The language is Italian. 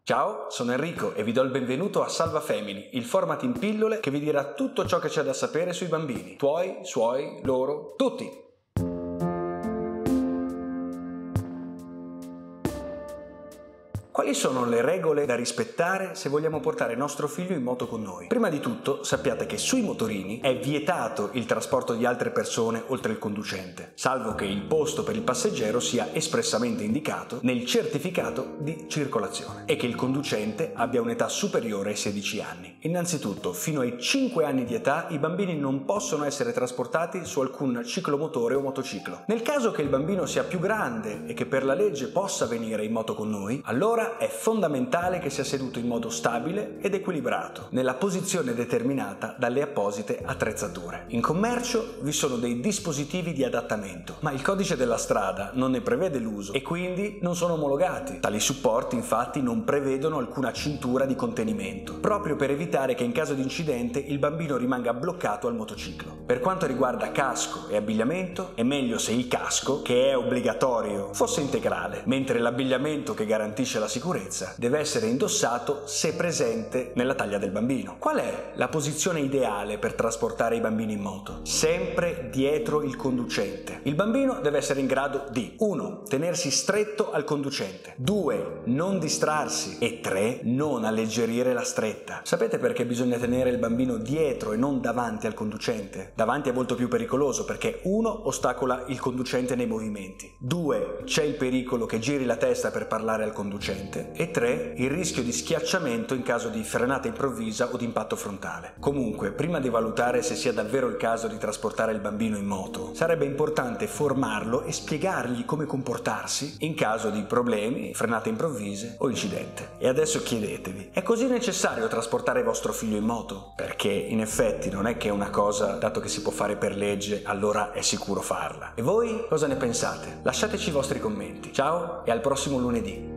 Ciao, sono Enrico e vi do il benvenuto a Salva Family, il format in pillole che vi dirà tutto ciò che c'è da sapere sui bambini, tuoi, suoi, loro, tutti. Quali sono le regole da rispettare se vogliamo portare il nostro figlio in moto con noi? Prima di tutto sappiate che sui motorini è vietato il trasporto di altre persone oltre il conducente, salvo che il posto per il passeggero sia espressamente indicato nel certificato di circolazione e che il conducente abbia un'età superiore ai 16 anni. Innanzitutto, fino ai 5 anni di età i bambini non possono essere trasportati su alcun ciclomotore o motociclo. Nel caso che il bambino sia più grande e che per la legge possa venire in moto con noi, allora è fondamentale che sia seduto in modo stabile ed equilibrato, nella posizione determinata dalle apposite attrezzature. In commercio vi sono dei dispositivi di adattamento, ma il codice della strada non ne prevede l'uso e quindi non sono omologati. Tali supporti infatti non prevedono alcuna cintura di contenimento, proprio per evitare che in caso di incidente il bambino rimanga bloccato al motociclo. Per quanto riguarda casco e abbigliamento, è meglio se il casco, che è obbligatorio, fosse integrale, mentre l'abbigliamento che garantisce la sicurezza deve essere indossato se presente nella taglia del bambino. Qual è la posizione ideale per trasportare i bambini in moto? Sempre dietro il conducente. Il bambino deve essere in grado di 1. Tenersi stretto al conducente, 2. Non distrarsi e 3. Non alleggerire la stretta. Sapete perché bisogna tenere il bambino dietro e non davanti al conducente? Davanti è molto più pericoloso perché 1. Ostacola il conducente nei movimenti, 2. C'è il pericolo che giri la testa per parlare al conducente e 3. Il rischio di schiacciamento in caso di frenata improvvisa o di impatto frontale. Comunque, prima di valutare se sia davvero il caso di trasportare il bambino in moto, sarebbe importante formarlo e spiegargli come comportarsi in caso di problemi, frenate improvvise o incidente. E adesso chiedetevi, è così necessario trasportare vostro figlio in moto? Perché in effetti non è che è una cosa, dato che si può fare per legge, allora è sicuro farla. E voi cosa ne pensate? Lasciateci i vostri commenti. Ciao e al prossimo lunedì.